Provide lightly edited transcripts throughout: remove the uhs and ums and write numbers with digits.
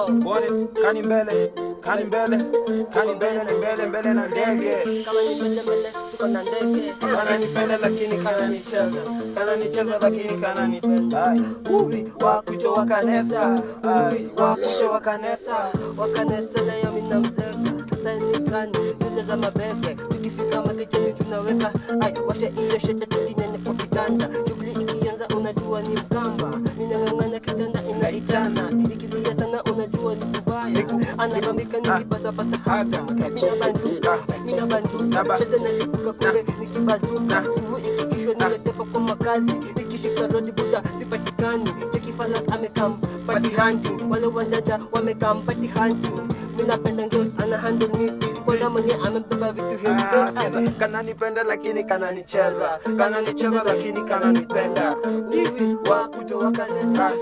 Bonnet, kani mbele, kani mbele, kani mbele, mbele, mbele na ndege. Kama ni mbele mbele, tuko na ndege. Kana nipenda lakini kana nicheza. Kana nicheza lakini kana nipenda. Ai, uwi, wakucho wakanesa. Ai, wakucho wakanesa. Wakanesa leo mina mzeka. Sanikani, zile za mabeke. Tukifika makejeni tunaweka. Ai, wacha iyo shete tukinyanya kwa kitanda. Shughuli ikianza unajua ni mkamba. Ninang'ang'ana kitanda inaitana. Ikilia sana unajua ni kubaya. Anabambika nikipasa haga. Mina banjuka, shete nalipuka kule nikibazuka. Nguvu ikikishwa niletepa kwa makali. Nikishika rodi buda sipatikani. Chekifala amekam party hunting. Wale wanjaja wamekam party hunting. Minapenda girls ana handle me. Kwa mwenye amebeba vitu heavy. Kana nipenda lakini kana nicheza. Kana nicheza lakini kana nipenda. Hivi wakucho wakanesa.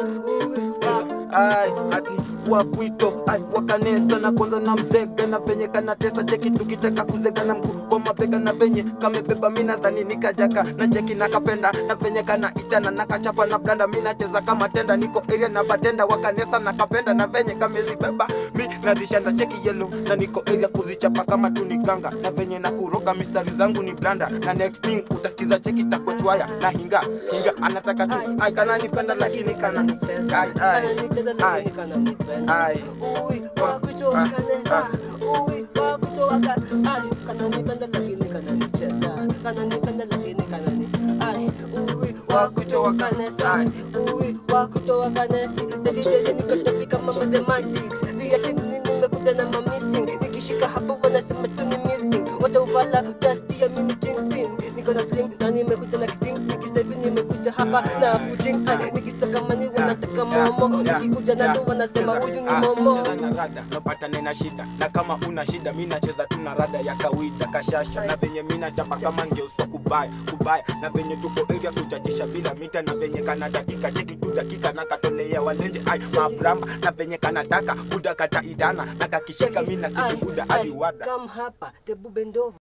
Ai, ati wakuito, ai, wakanesa na kwanza na mzega na venye kana tesa. Cheki tukitaka kuzega na mguu kwa mabega na venye kamebeba mina dhani nikajaka. Na cheki nakapenda na venye kana itana na kachapa na blanda. Mina cheza kama tenda niko area na batenda. Wakanesa na kapenda na venye kamezibeba. Mi nadishanda cheki yellow na niko area kuzichapa kama tunikanga. Na venye na kuroka mistari zangu ni blanda. Na next thing utasikiza cheki takwechwaya. Na hinga anataka tu. Ai, kana nipenda lakini kana nicheza. Ai, Kana nipenda. ai, Uwi, wakucho wakanesa. Uwi, wakucho wakanesa. Ai, kana nipenda lakini kana nicheza. Kana nipenda lakini kana ni. Ai, uwi, wakucho wakanesa. Uwi, wakucho wakanesa. Deli niko kama mathematics. Ziyati nimekuja na missing. Nikishika hapo wanasema tu ni missing. Wacha uvala just ya mini kingpin. Niko na sling na nimekuja na kiting. Nikistep nimekuja hapa na fujing. Ai, nikisaka mani wanataka momo. Nikikuja na tu wanasema huyu ni momo. Cheza na rada, napata nena shida. Na kama una shida, mina cheza tu na rada ya kawaida kashasha. Na venye mina chapa kama ngeuso kubaya. Na venye tuko area kuchachisha bila mita. Na venye kana dakika, cheki tu dakika. Na katolea walenje, ai, mabramba. Na venye kana daka, kuda kata idana. Na kakishika mina sisi kuda hadi wada. Come hapa, tebu bendo.